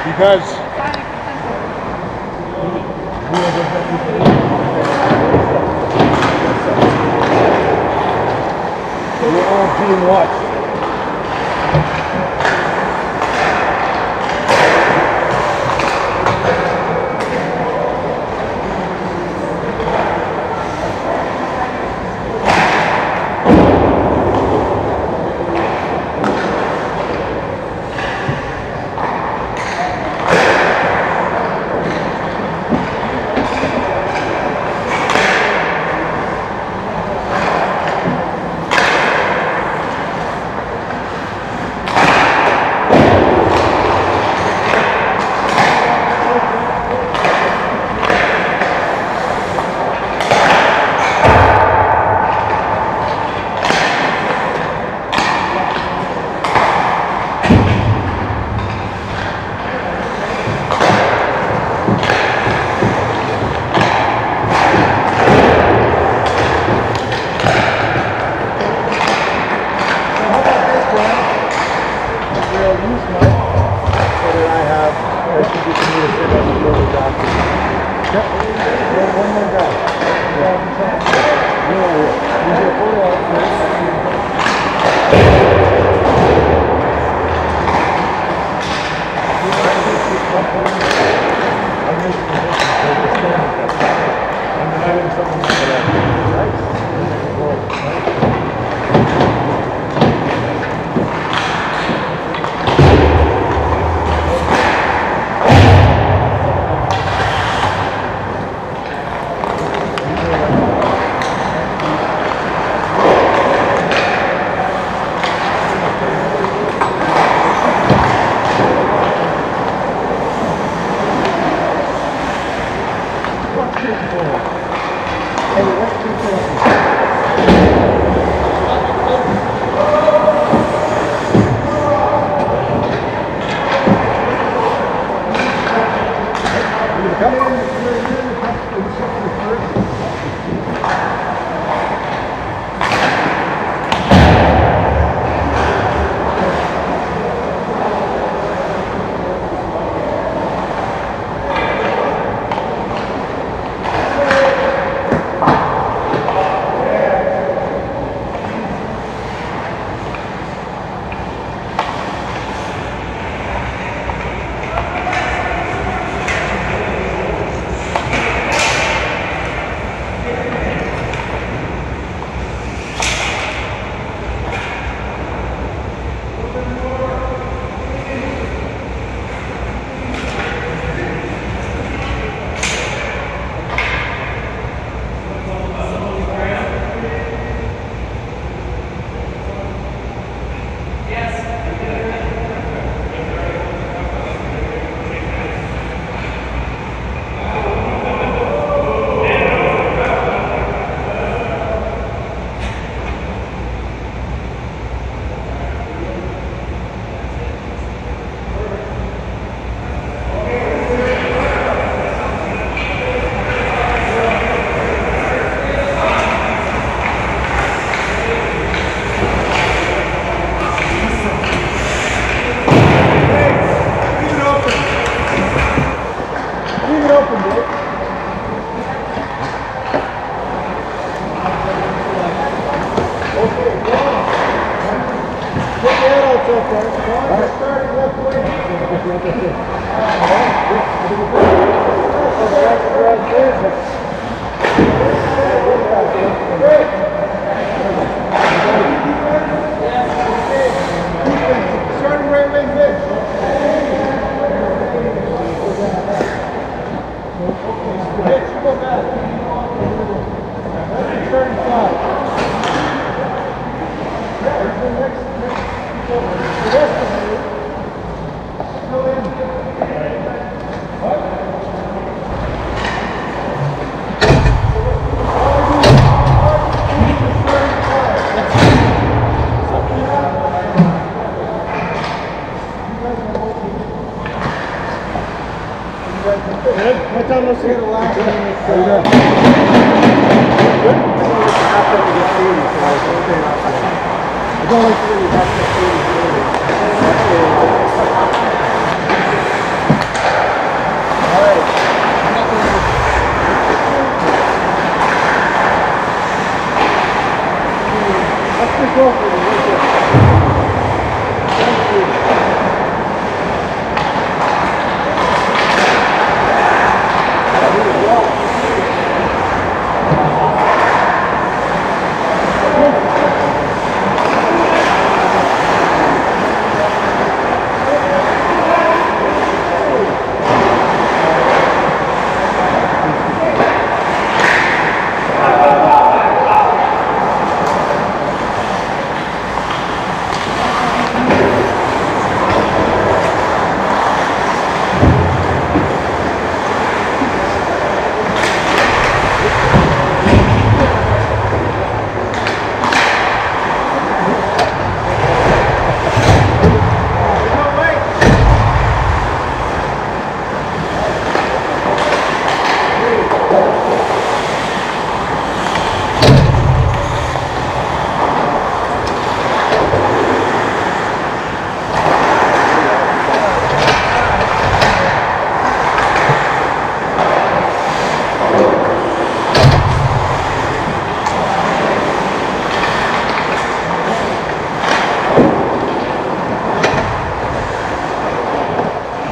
Because we're all being watched. What time was it? The last one. It's only 3. That's the 3.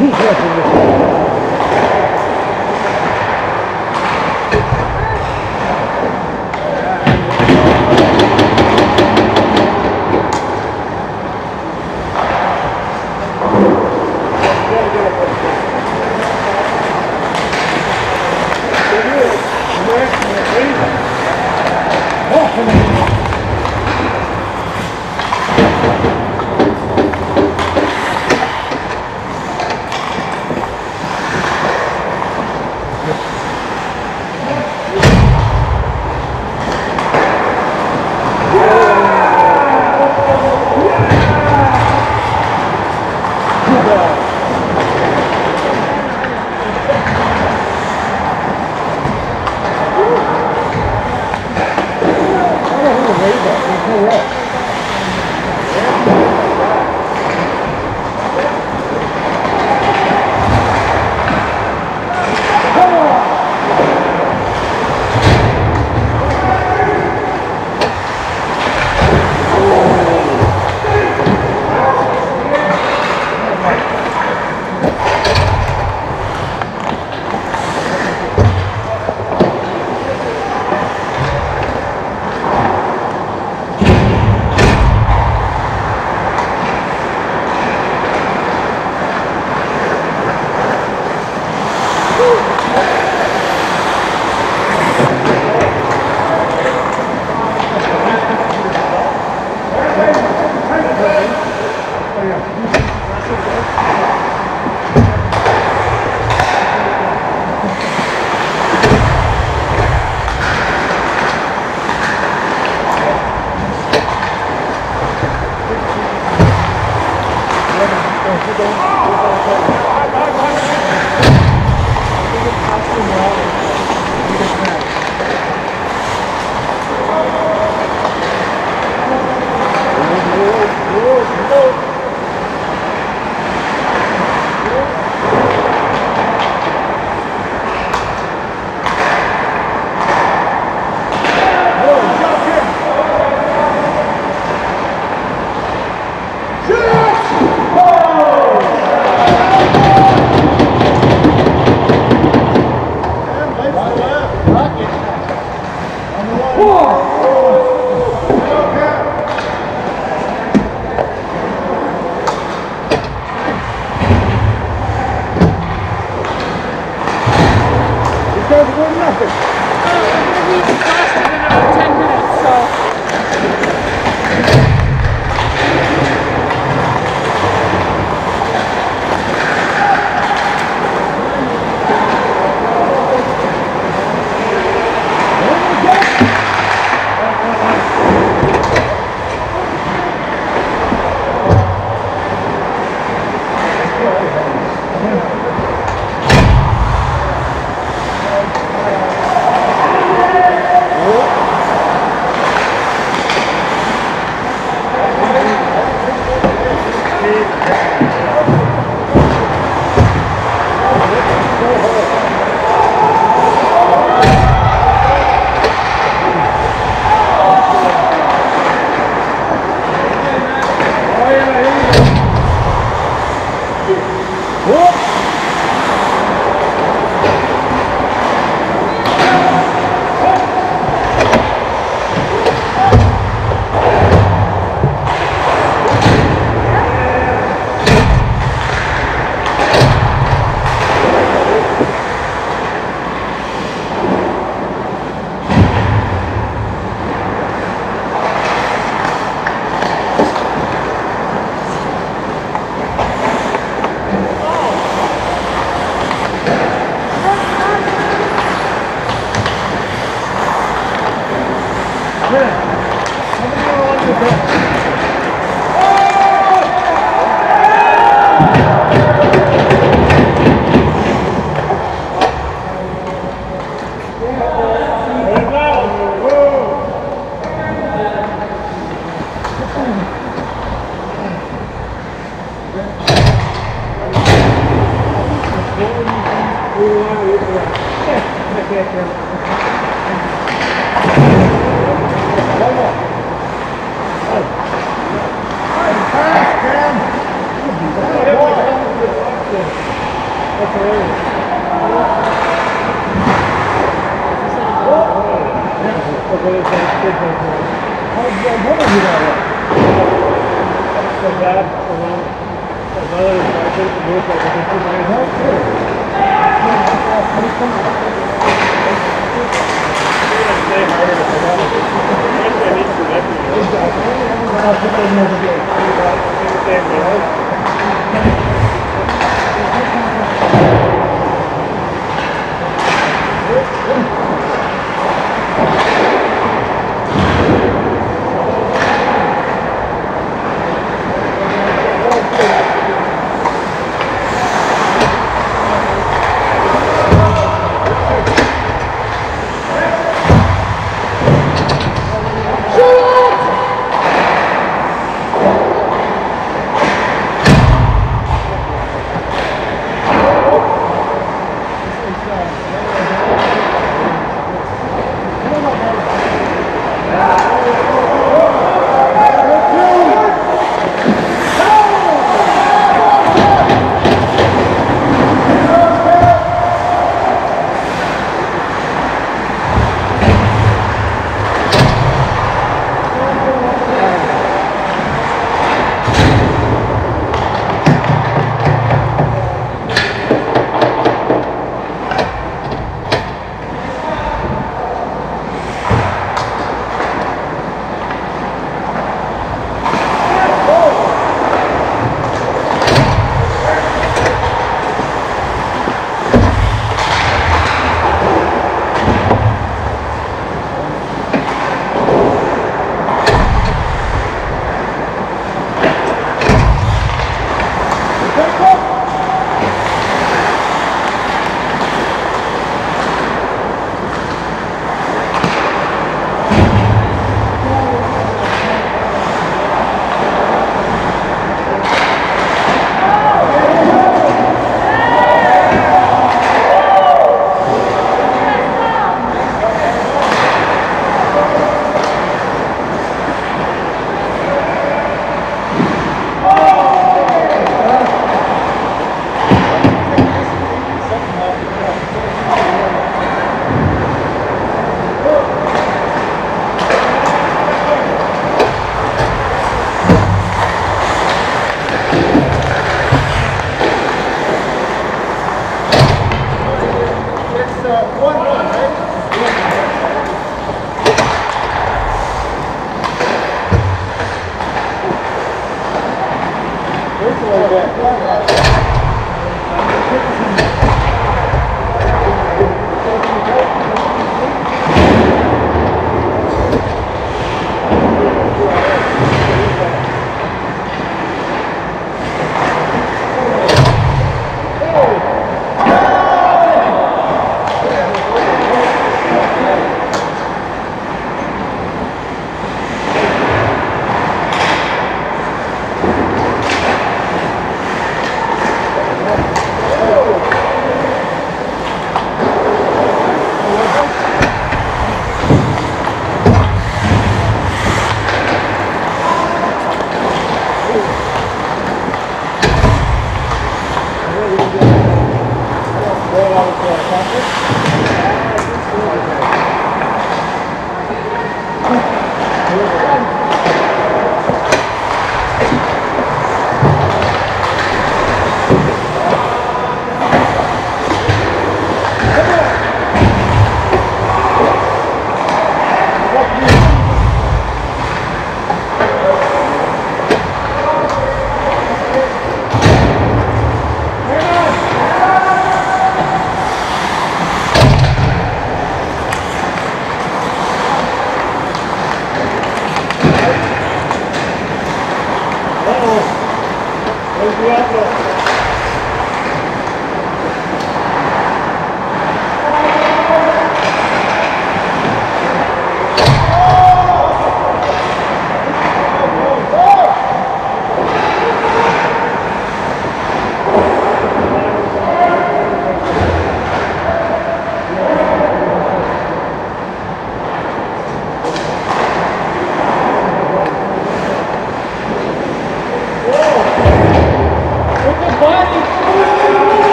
Yeah.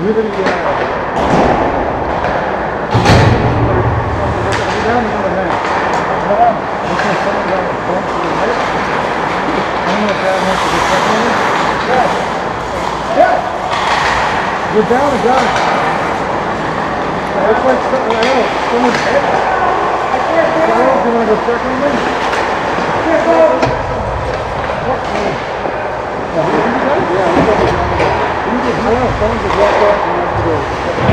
Really, down another man. Okay, someone down the front to the right. I don't know if that wants to get second on me. Yes. Yes. You're down a guy. Looks like something, I know, someone's hit. I can't do it. Do you want to go check on me? I can't go. Yeah, I know, someone just walked off and went to go.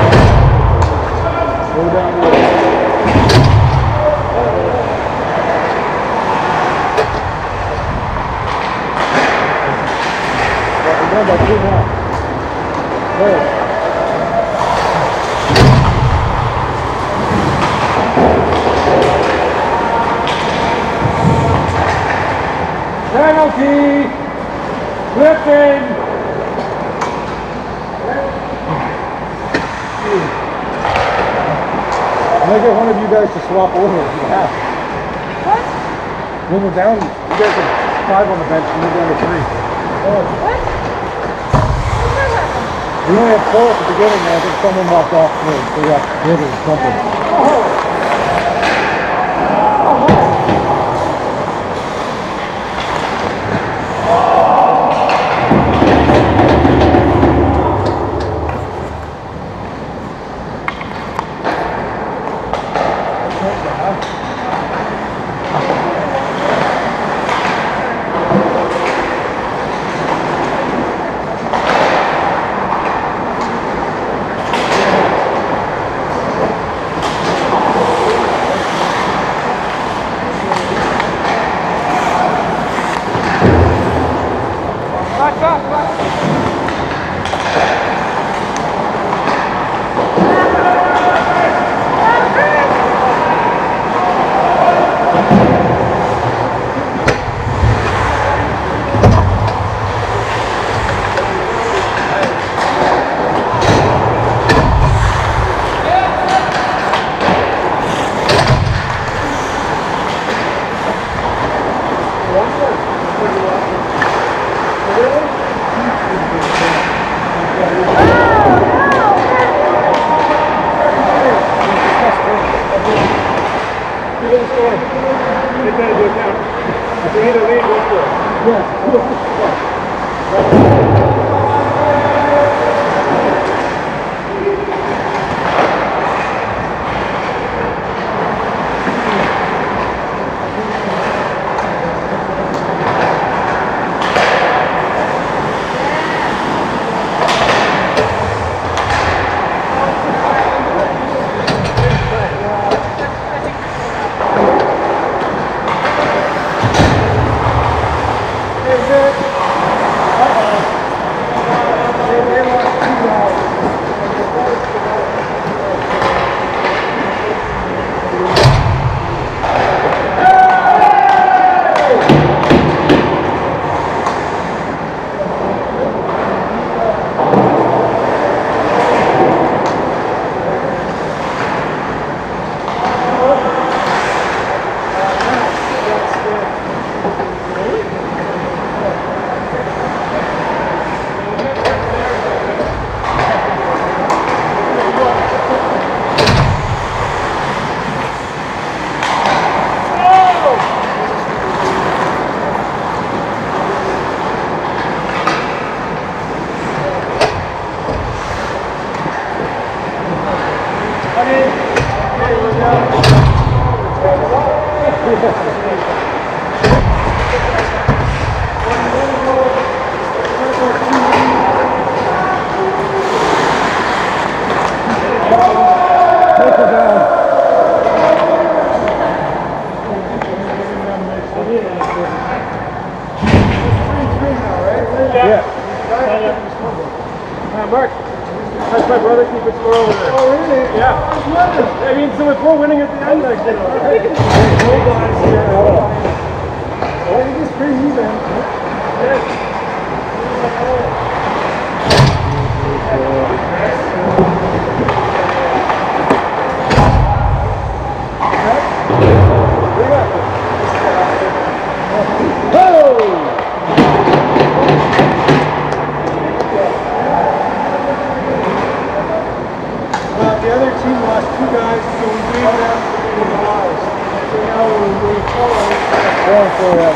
Go down the road. We're going by 2 now. There. Penalty! Clifton! I get one of you guys to swap over if you have. What? When we're down, you guys are 5 on the bench and we're down to 3. What? We only had 4 at the beginning and I think someone walked off through, so we got hit or something. Oh. Mark, that's my brother keeping score over there. Oh, really? Yeah. I mean, so if we're winning at the end, like, you know, we can hold on here. I think it's pretty even. going for it.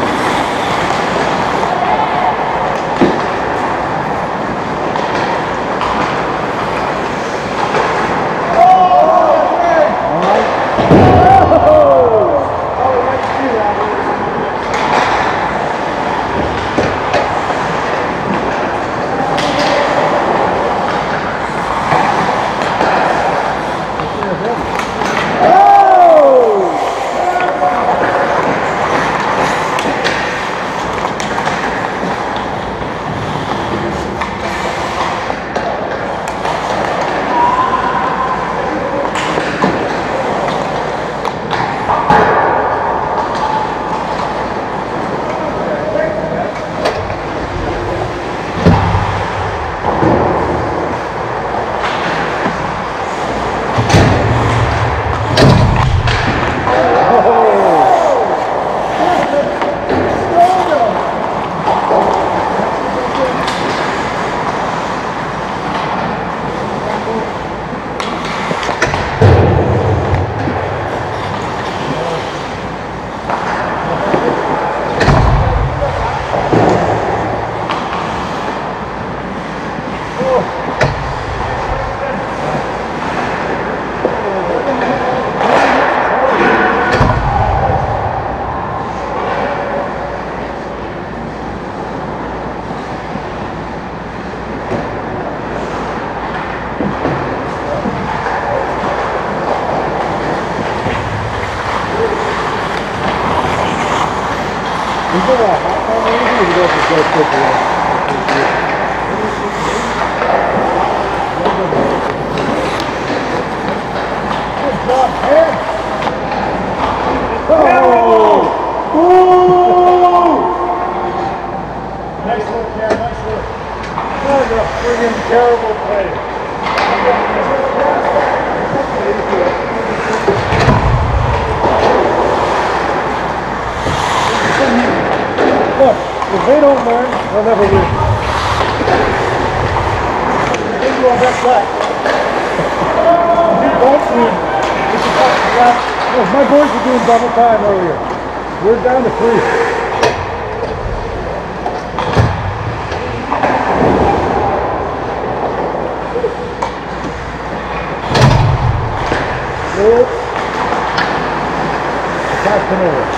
Terrible play. Look, if they don't learn, they'll never win. They do our best shot. We don't win. My boys were doing double time earlier. We're down to 3. Passing over.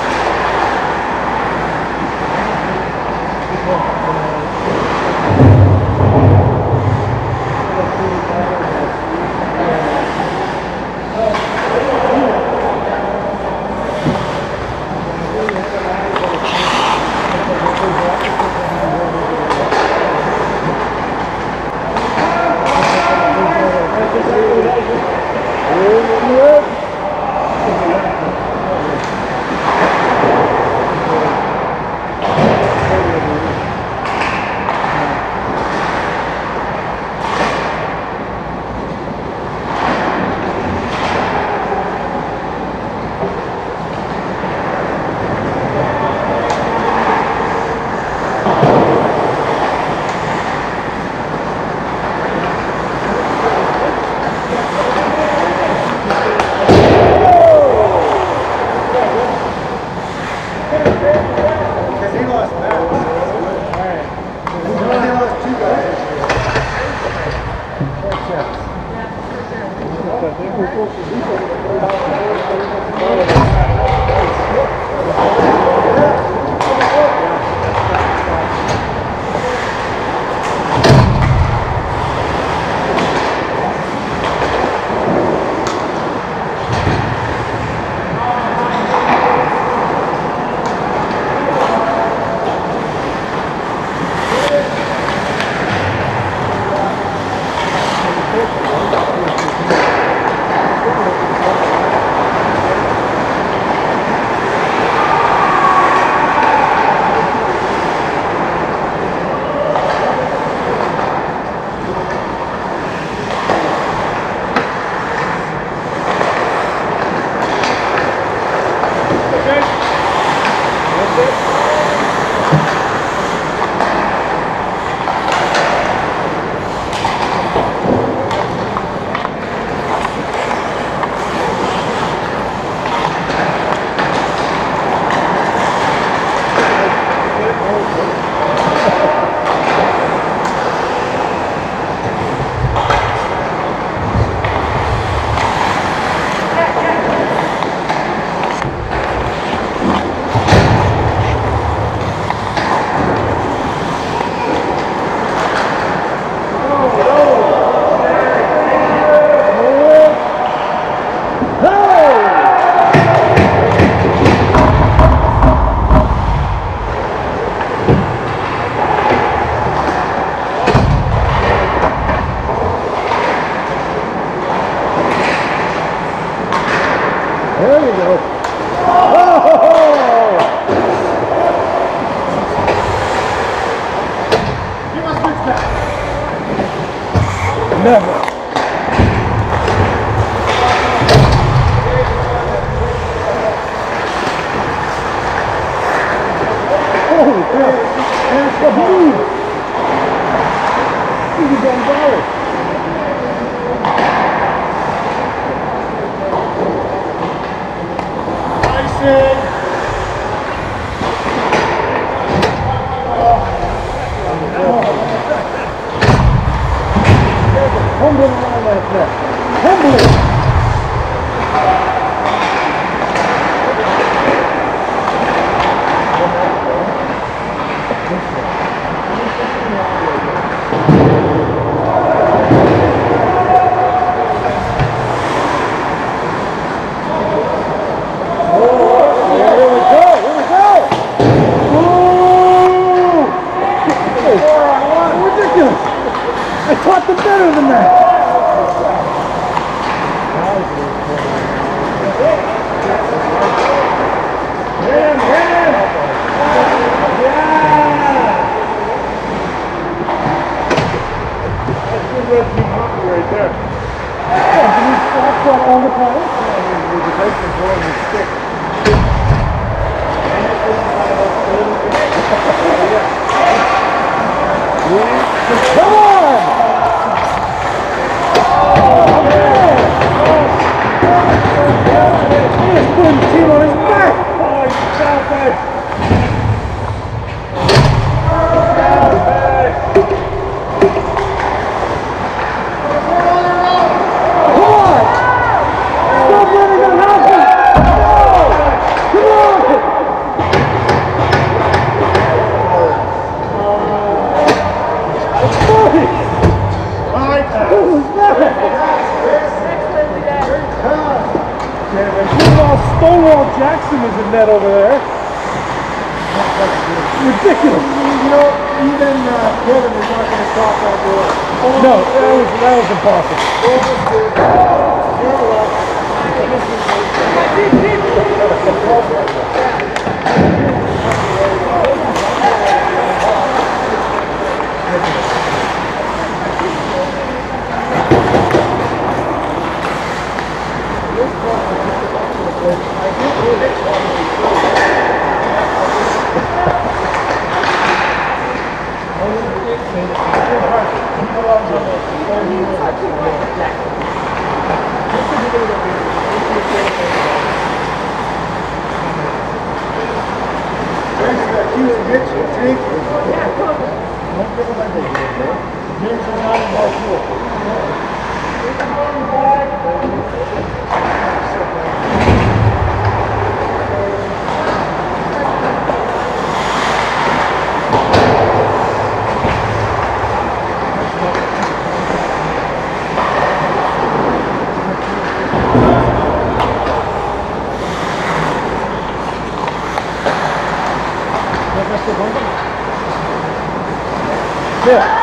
There you go. Oh! Give us switch back. Never. Holy crap. That's the move. He's a damn dollar. Humble around like that. Humble it. I taught them better than that. Him! Yeah! That's good rescue monkey right there. Yeah, can you stop that all the time? There's a nice control in the stick. Come on! He's putting the team on his back! Oh, you stop it! Come on! Stop letting that happen! Come on! It's funny! What was that? Stonewall Jackson is in net over there. Ridiculous. You know, even Kevin is not going to stop that boy. No, that was impossible. Yeah.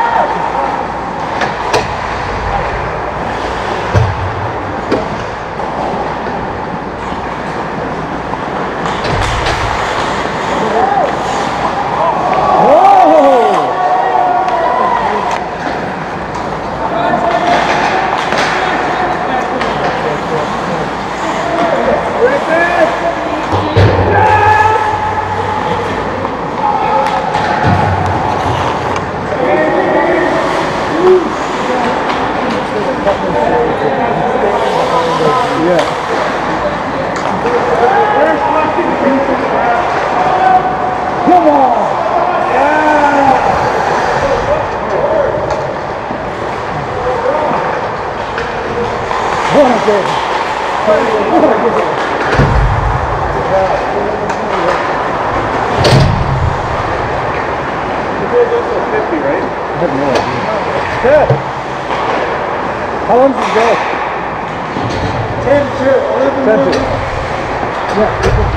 Ted, how long does it go? 10 to 11 minutes. Yeah.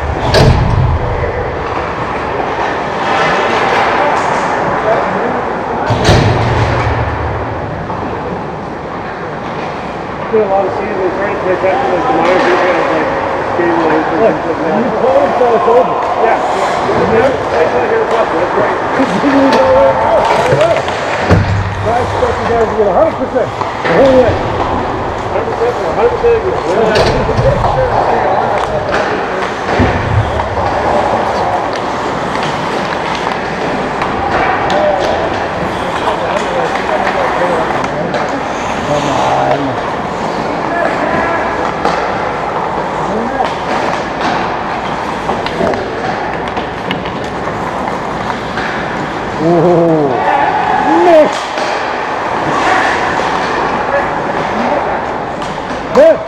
Been a lot of seasons trying to pay attention to the minor details like game length and things like that. You told him that it's over. Yeah. Thanks for hearing about that's great. You know where it goes. I expect you guys to get 100%. The whole way. 100%. 100%. Come on. Oh, miss! Good!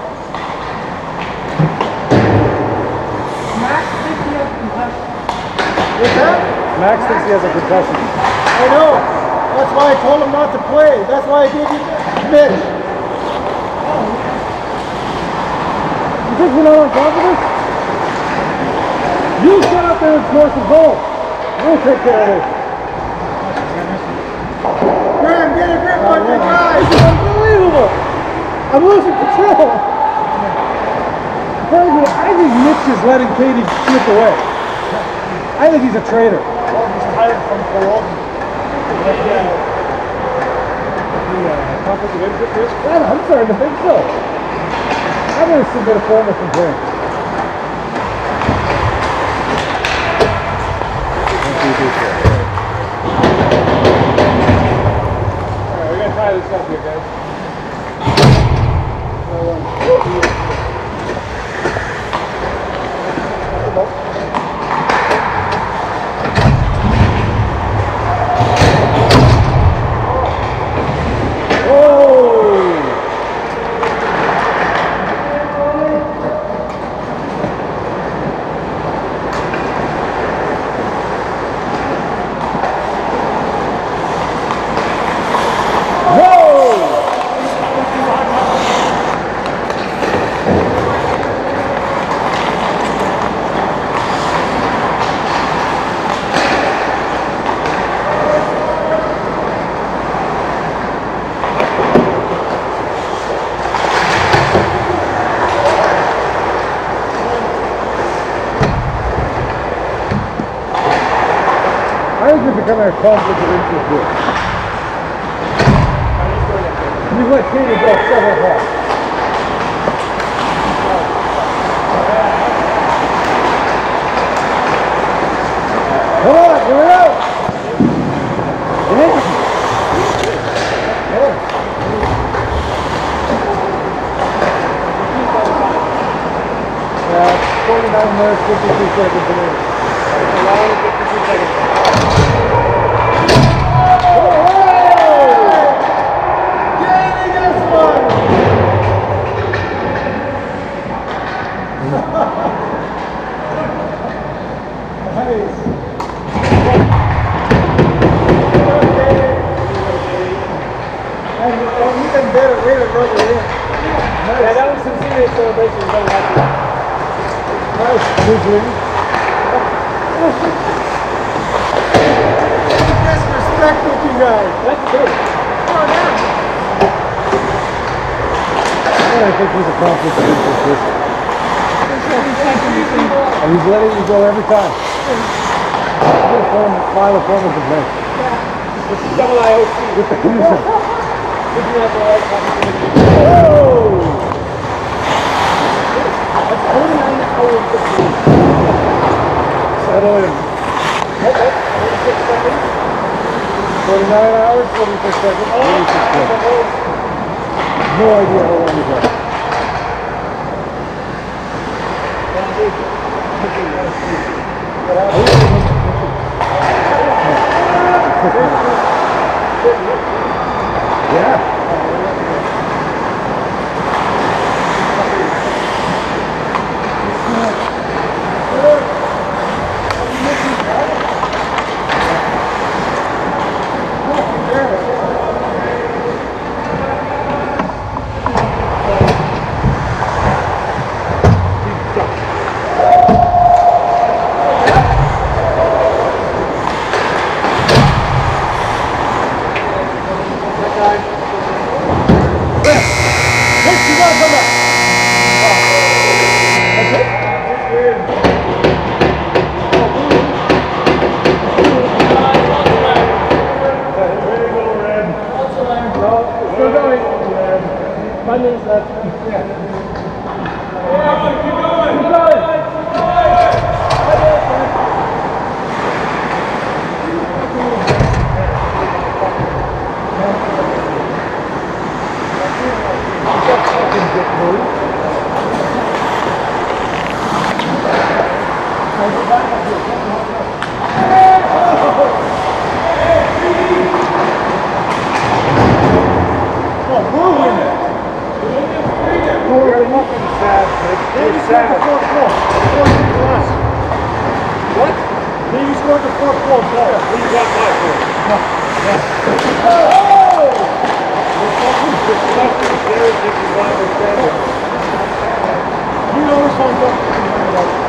Max thinks he has concussion. What's that? Max thinks he has a concussion. I know. That's why I told him not to play. That's why I gave you Mitch. You think we're not on top of this? You get out there and score some goals. We'll take care of this. Graham, get a grip on your guy. This is unbelievable. I'm losing control. Frankly, I think Mitch is letting Katie slip away. I think he's a traitor. He's tired from cold. Conflict of interest risk? I'm starting to think so. I'm going to submit a formal complaint. Alright, we gotta tie this up here, guys. I think you're becoming a conflict of interest here. You've let Katie go several times. Come on, here we go! Yeah, 49 minutes, 52 seconds a minute. A long 52 seconds. Yeah, that was some serious celebration. Very happy. Nice, good dream. Disrespect with you guys. That's good. I think he's a conflict of interest here. And he's letting you go every time. I'm going to file a formal complaint. This is double IOC. With the commission. Looking at the right opportunity. Oh! That's 49 hours. Settle in. Okay. 46 seconds. 49 hours, 46 seconds, 46 seconds. No idea how long it was. Yeah. What? He scored the fourth goal. He got my goal. You know this one's up.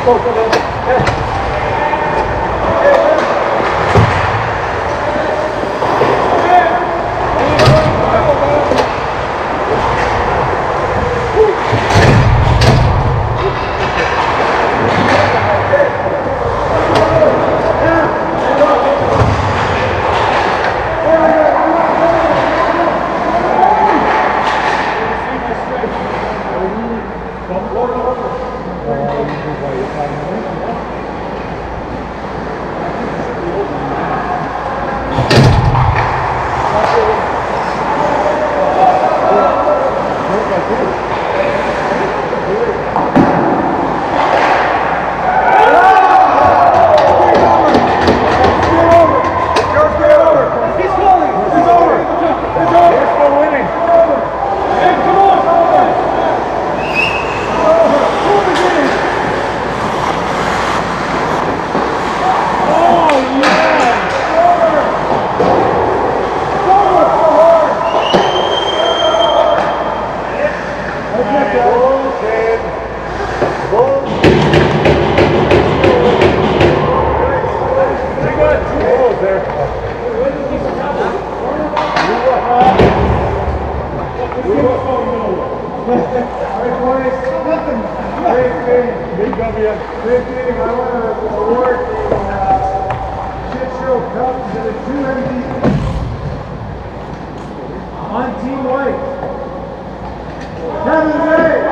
Big W. Big thing. I want to award the SHiTSHO Cup to the two MVPs on Team White. Kevin Ray.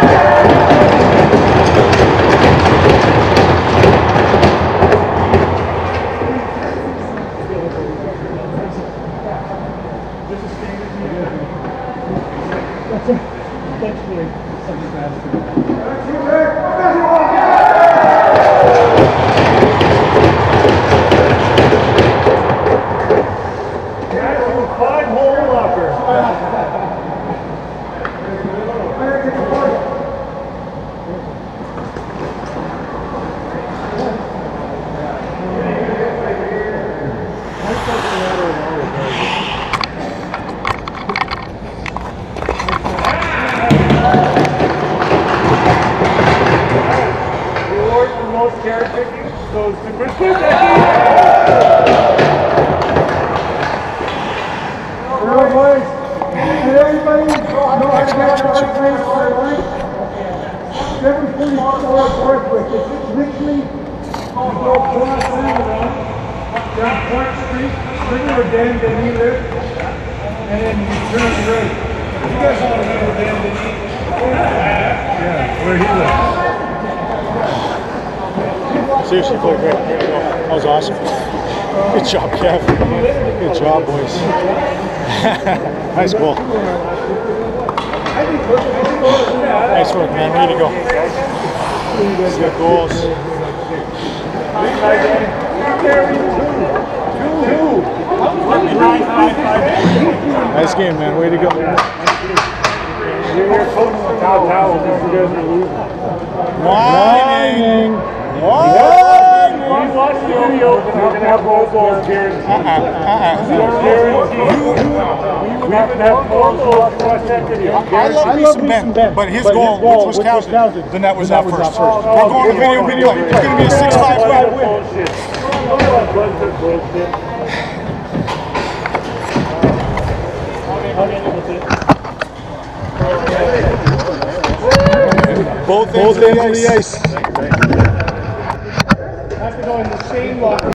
Carrot picking goes to Christmas. Hello, boys. And everybody know how to get the right place for the right? 744 Northwick. It's literally you go across down Point Street, where Dan Denis lives, and then you turn right. You guys all know Dan Denis? Yeah, where he lives. Seriously, played great. That was awesome. Good job, Kev. Good job, boys. Nice goal. Nice work, man. Way to go. Good goals. Nice game, man. Way to go. You're here coaching the top towels if you guys are losing. Whining. We watch the video, we're going to have more goals guaranteed. Guaranteed. We have to have more goals to watch that video. I love Beeson Ben, but his goal, which was counted, the net was out first. We're going to video. It's going to be a 6-5 win. Bullshit. Both ends of the ice. Have to go in the same locker.